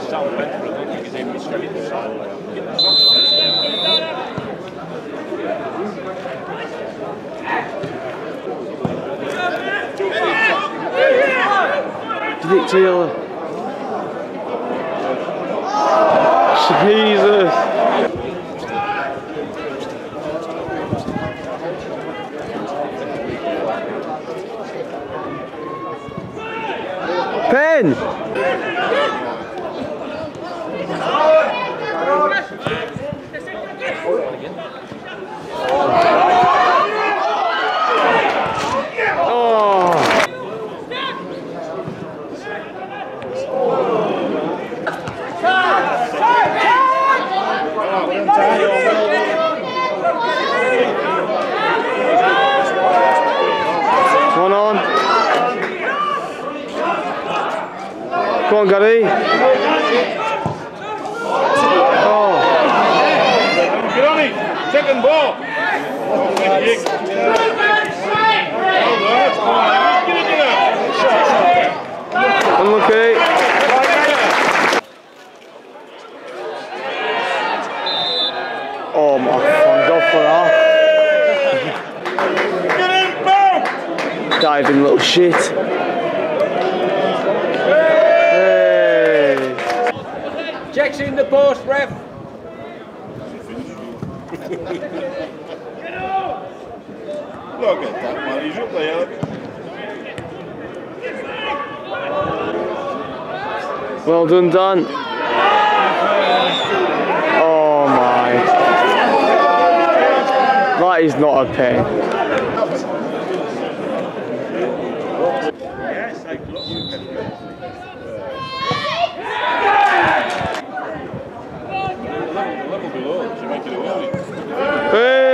South bench, but I don't think he's able to stretch the side. Did it Taylor? Jesus! Pen! One on. Come on, Gary. Oh. Get on it. Second ball. Unlucky. Oh my God, go for that. Diving little shit. Hey. Jack's in the post, ref. Look at that man, he's up there. Well done, Dan. Oh my. That is not a pen. Yes, I love you. Level below, so make it away. Hey!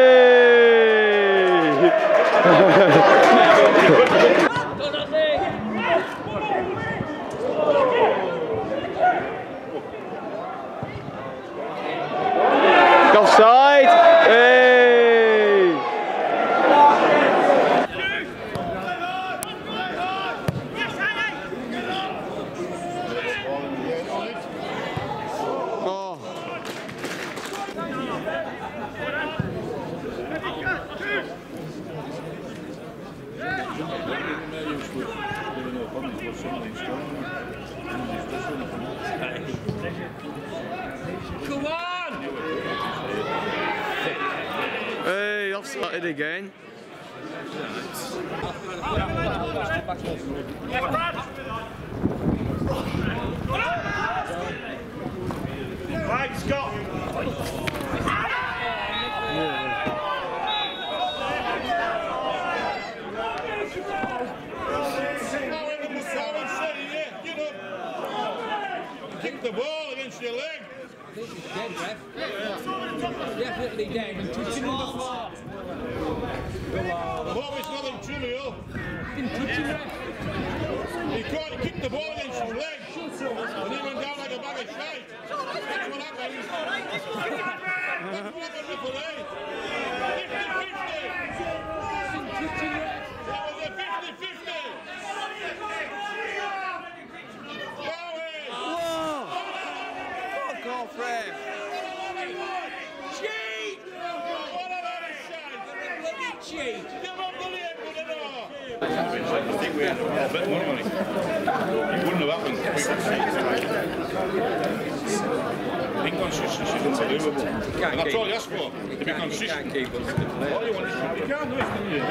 Offside! Hey! Oh. Come on! Hey, offside again. Right, Scott. Kick the ball against your leg. This is dead, ref. Definitely dead. And touching on the floor. Oh, it's nothing trivial. Didn't touch him, ref. He tried to kick the ball against his leg. And he went down like a bag of shite. That's what happened. That's what happened, referee. 50-50. That was a 50-50. Fuck off, ref. Cheat! Bloody cheat! I think we had a bit more money. It wouldn't have happened. Inconsistency is unbelievable. And that's all you ask for, to be consistent. All you want is you can't do it, can you?